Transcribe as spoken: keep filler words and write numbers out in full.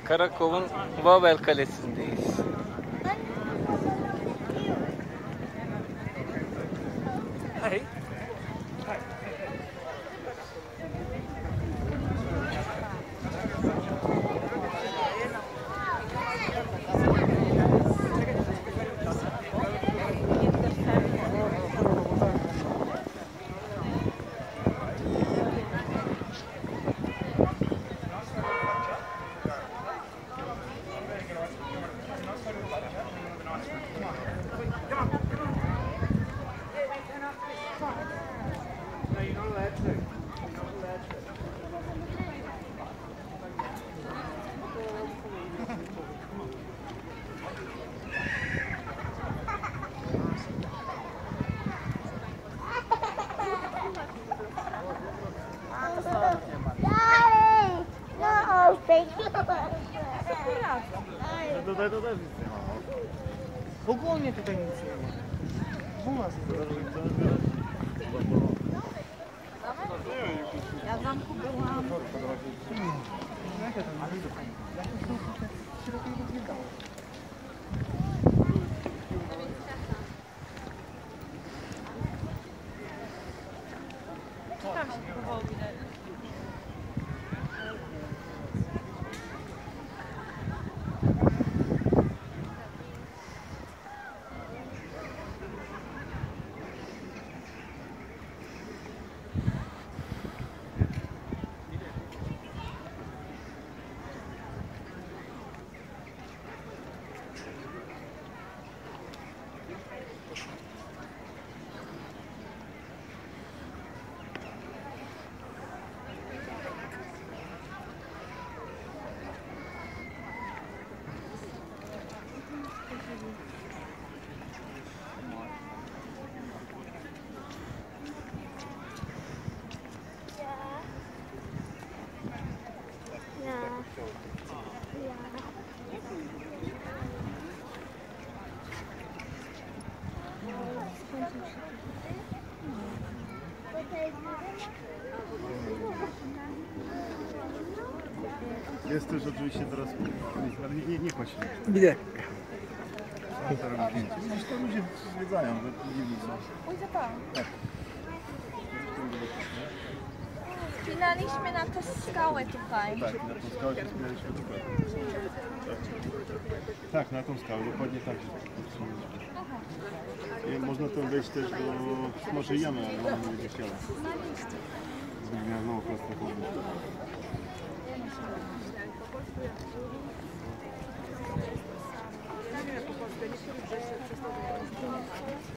Karakov'un Babel Kalesi'ndeyiz. Hey. Dodaj, dodaj, nic nie ma. Ogólnie tutaj nic nie ma. Buma ja w zamku byłam. Jak ja tam ale jak to są środki rozwigało? Tam się próbowało widać. Jest też oczywiście teraz, ale nie, nie, nie kładź się. Widzę. Widzisz, to ludzie zwiedzają, że nie widzą. Oj, za pan. Tak. Spinaliśmy na tę skałę tutaj. Tak, na tą skałę się spinaliśmy tutaj. Tak, na tą skałę, dokładnie tak. I można tam wejść też do może jamy, ale ona nie będzie chciała. Zmieniała znowu prosto.